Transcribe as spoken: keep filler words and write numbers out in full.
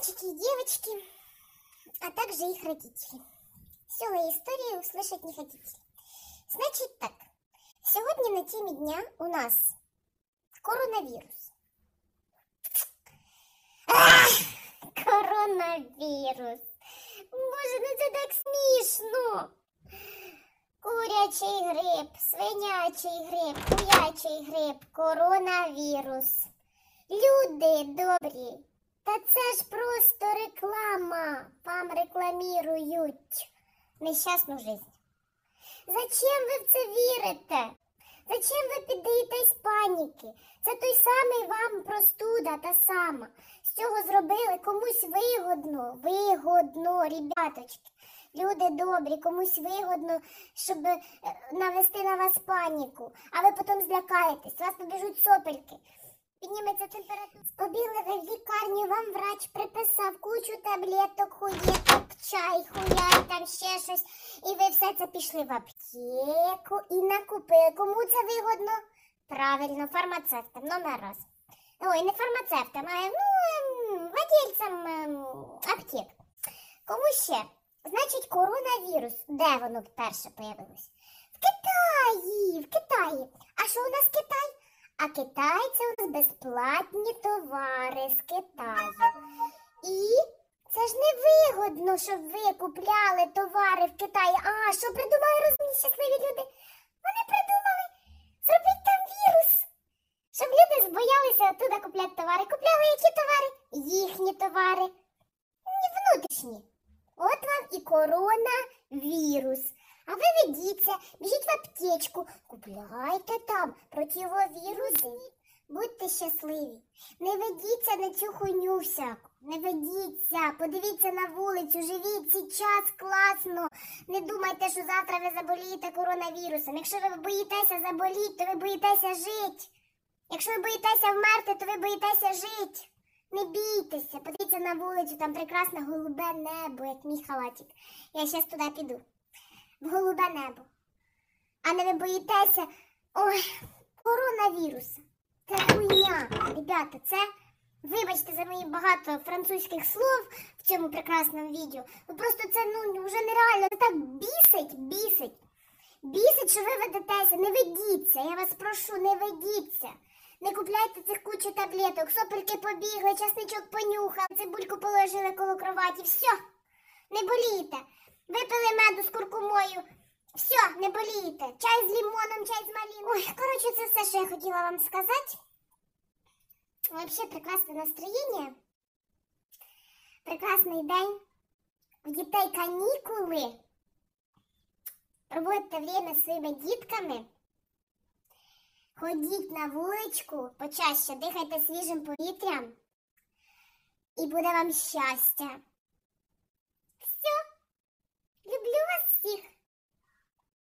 Мальчики и девочки, а также их родители. Веселые истории услышать не хотите. Значит так, сегодня на теме дня у нас коронавирус. Ах, коронавирус. Боже, ну це так смішно. Курячий грип, свинячий грип, куячий грип, коронавірус. Люди добрі, та це ж просто реклама. Вам рекламірують нещасну жизнь. Зачем ви в це вірите? Зачем ви піддаєтесь паніки? Це той самий вам простуда, та сама. З цього зробили комусь вигодно, вигодно, ребяточки. Люди добрі, комусь вигодно, щоб навести на вас паніку. А ви потім злякаєтесь, у вас побіжуть сопельки. Підніметься температура. Побігли ви в лікарню, вам врач приписав кучу таблеток, хуєток, чай, хуяй, там ще щось. І ви все це пішли в аптеку і накупили. Кому це вигодно? Правильно, фармацевтам, номер раз. Ой, не фармацевтам, а ну, владельцям аптек. Кому ще? Значить, коронавірус. Де воно перше появилось? В Китаї, в Китаї. А що у нас Китай? А Китай – це у нас безплатні товари з Китаю. І це ж не вигодно, щоб ви купляли товари в Китаї. А, що придумали розумні, щасливі люди? Вони придумали зробити там вірус, щоб люди збоялися оттуда купляти товари. Купляли які товари? Їхні товари. Не внутрішні. От вам і коронавірус. А ви ведіться, біжіть в аптечку, купляйте там противовіруси. Будьте щасливі. Не ведіться на цю хуйню всяку. Не ведіться, подивіться на вулицю, живіть сейчас класно. Не думайте, що завтра ви заболієте коронавірусом. Якщо ви боїтеся заболіти, то ви боїтеся жити. Якщо ви боїтеся вмерти, то ви боїтеся жити. Не бійтеся, подивіться на вулицю, там прекрасне голубе небо, як мій халатик. Я зараз туди піду. В голубе небо. А не ви боїтеся, ой, коронавіруса. Це хуйня, ребята, це, вибачте за мої багато французьких слов в цьому прекрасному відео. Ну просто це, ну, вже нереально, це так бісить, бісить. Бісить, що ви ведетеся, не ведіться, я вас прошу, не ведіться. Не купляйте цих кучу таблеток, сопельки побігли, часничок понюхали, цибульку положили коло кроваті, все, не болієте. Випили меду з куркумою, все, не болієте. Чай з лимоном, чай з малином. Ой, коротше, це все, що я хотіла вам сказати. Взагалі, прекрасне настроєння. Прекрасний день. У дітей канікули. Проводьте время з своїми дітками. Ходіть на вуличку, почаще дихайте свіжим повітрям. І буде вам щастя. Все. Люблю вас всіх.